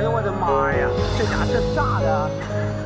哎呦我的妈呀，这家这炸的！